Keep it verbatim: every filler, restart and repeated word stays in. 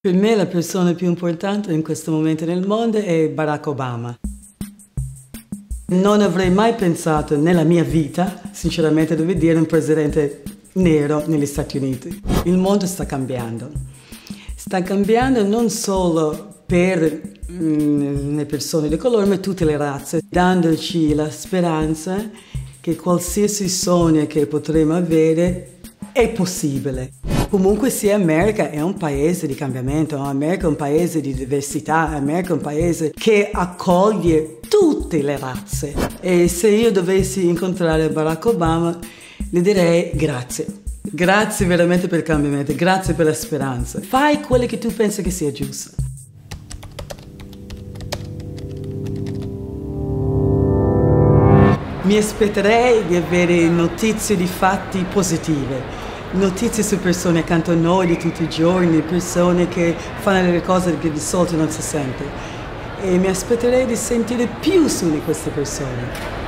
Per me la persona più importante in questo momento nel mondo è Barack Obama. Non avrei mai pensato nella mia vita, sinceramente devo dire, un presidente nero negli Stati Uniti. Il mondo sta cambiando. Sta cambiando non solo per mm, le persone di colore, ma tutte le razze, dandoci la speranza che qualsiasi sogno che potremo avere è possibile. Comunque sia, America è un paese di cambiamento, America è un paese di diversità, America è un paese che accoglie tutte le razze. E se io dovessi incontrare Barack Obama, gli direi grazie. Grazie veramente per il cambiamento, grazie per la speranza. Fai quello che tu pensi che sia giusto. Mi aspetterei di avere notizie di fatti positive. Notizie su persone accanto a noi di tutti i giorni, persone che fanno delle cose che di solito non si sente. E mi aspetterei di sentire più su di queste persone.